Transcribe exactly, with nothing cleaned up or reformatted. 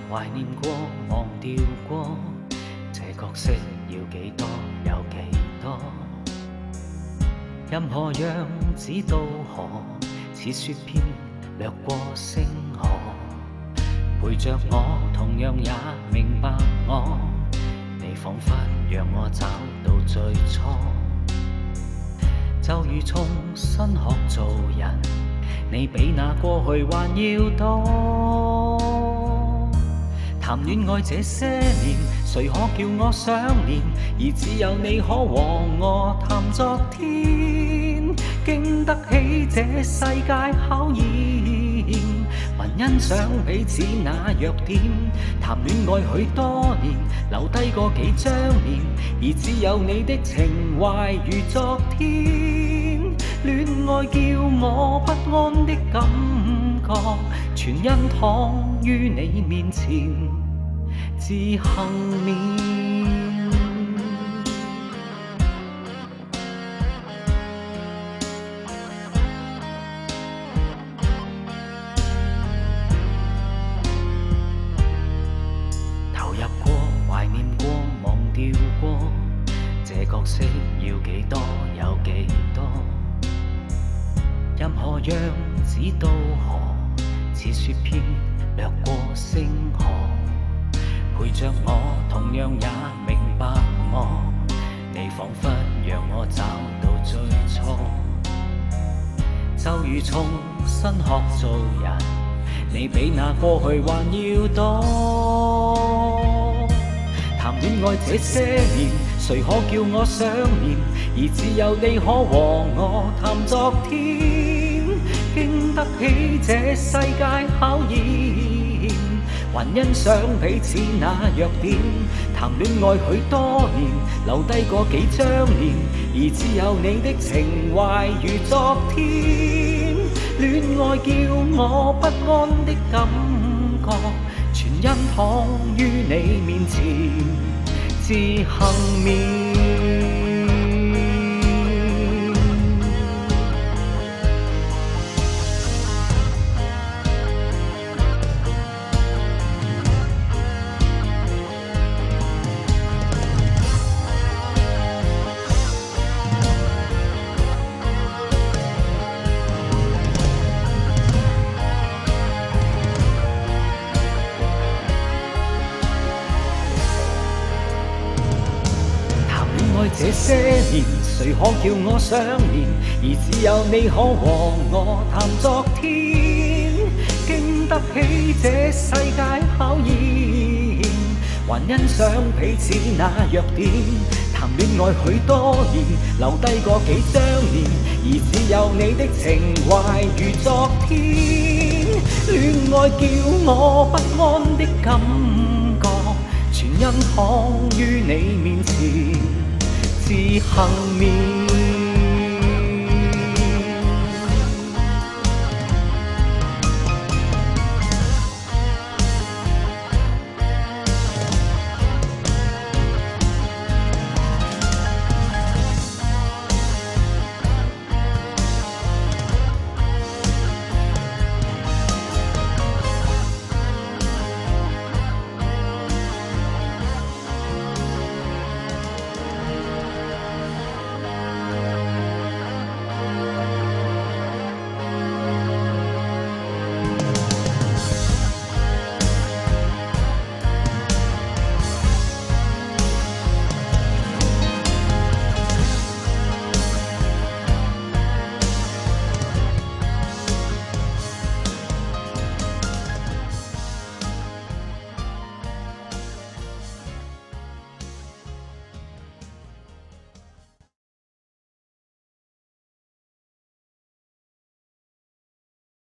懷念過，忘掉過，這角色要幾多有幾多，任何樣子都可，似雪片掠過星河，陪着我同樣也明白我，你彷彿讓我找到最初，就如重新學做人，你比那過去還要多。談戀愛這些年，誰可叫我想念？而只有你可和我談昨天，經得起這世界考驗，還欣賞彼此那弱點。談戀愛許多年，留低過幾張臉，而只有你的情懷如昨天。戀愛叫我不安的感覺，全因躺於你面前自幸免。投入過，懷念過，忘掉過，這角色要幾多有幾多，任何樣子都可，似雪片掠過星河，陪着我同樣也明白我，你彷彿讓我找到最初，就如重新學做人，你比那過去還要多。談戀愛這些年，誰可叫我想念？而只有你可和我談昨天，經得起這世界考驗，還欣賞彼此那弱點。談戀愛許多年，留低過幾張臉，而只有你的情懷如昨天。戀愛叫我不安的感覺，全因躺於你面前自幸免。這些年，誰可叫我想念？而只有你可和我談昨天，經得起這世界考驗，還欣賞彼此那弱點。談戀愛許多年，留低過幾張臉，而只有你的情懷如昨天。戀愛叫我不安的感覺，全因躺於你面前自幸免。